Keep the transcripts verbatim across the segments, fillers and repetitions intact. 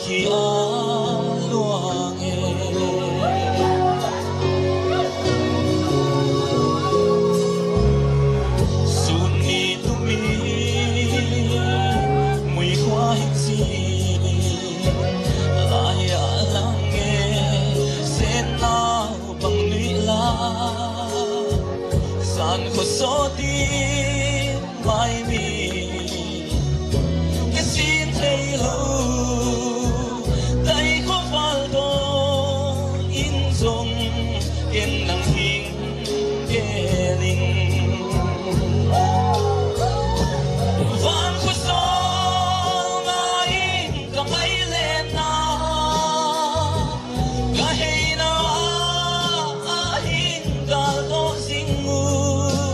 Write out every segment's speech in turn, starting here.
khi á lúa nghe suni tumi mùi hoa hình gì lại à lắng nghe sẽ nào bằng lũy la san khó số tim mai mi cái xin thấy lâu tay khó phal đô in dòng yên nắng hình ghé linh vang khó số ngay cả mấy lên na cả hay na à hình cả đô sinh ngu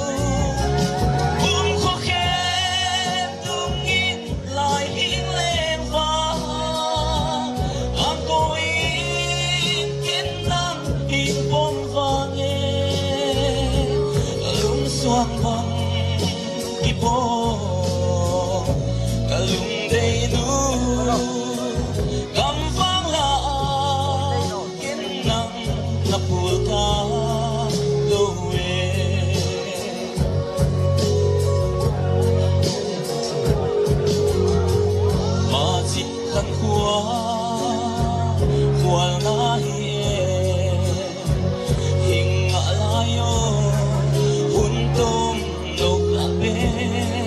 cũng khó khen tung in lại hình lên và hàng cô in kiến năng hình bom vàng nghe lung xoang vang cái bom cả lung đầy nu cầm vang là kiến năng ngập bùa ca đâu về mà chỉ khăn khua khua na hiền hình ngã lai yo hun tôm nộp lá bên